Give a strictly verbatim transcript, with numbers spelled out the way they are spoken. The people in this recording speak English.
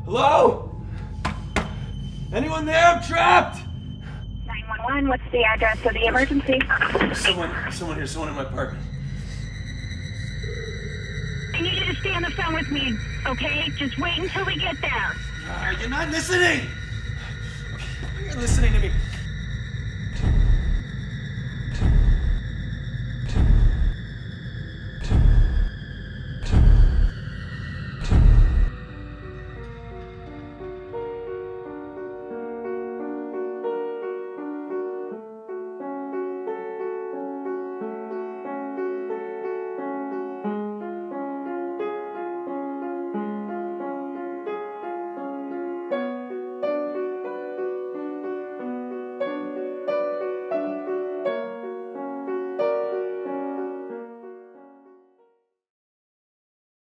Hello? Anyone there? I'm trapped! nine one one, what's the address of the emergency? Someone, someone here, someone in my apartment. I need you to stay on the phone with me, okay? Just wait until we get there. Uh, you're not listening! Okay, you're listening to me.